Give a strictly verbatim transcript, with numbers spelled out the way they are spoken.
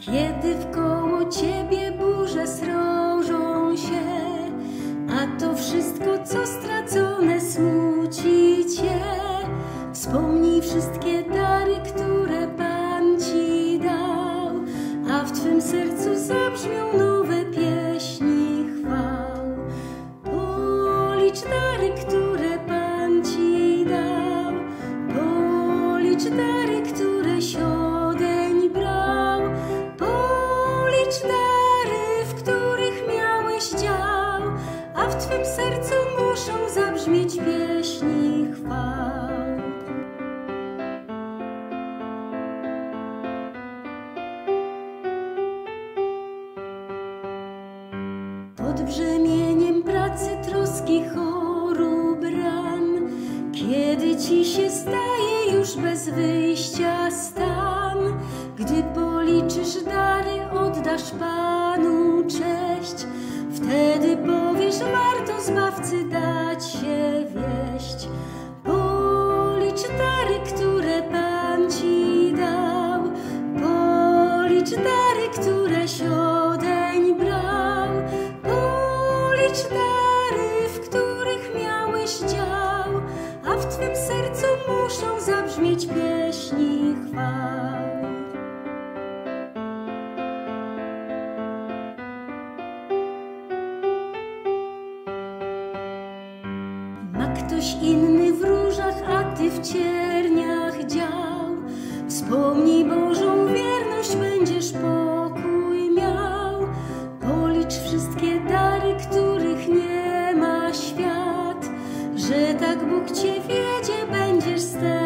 Kiedy wkoło ciebie burze srożą się, a to wszystko, co stracone, smuci cię. Wspomnij wszystkie dary, które Pan ci dał, a w twym sercu zabrzmią nowe pieśni chwał. Policz dary, które Pan ci dał, policz dary, któreś odeń brał, policz dary, w których miałeś dział, a w twym sercu muszą zabrzmieć pieśni chwał. Pod brzemieniem pracy, troski, chorób, ran, kiedy ci się staje już bez wyjścia stan, gdy policzysz dary, oddasz Panu cześć, wtedy powiesz, warto Zbawcy dać się wieść. Policz dary, które Pan ci dał, policz dary, któreś odeń brał, policz dary, w których miałeś dział, a w twym sercu muszą zabrzmieć pieśni chwał. Ma ktoś inny w różach, a ty w cierniach dział. Wspomnij Bożą wierność, będziesz pokój miał. Policz wszystkie dary, których nie ma świat, że tak Bóg cię wiedzie, będziesz z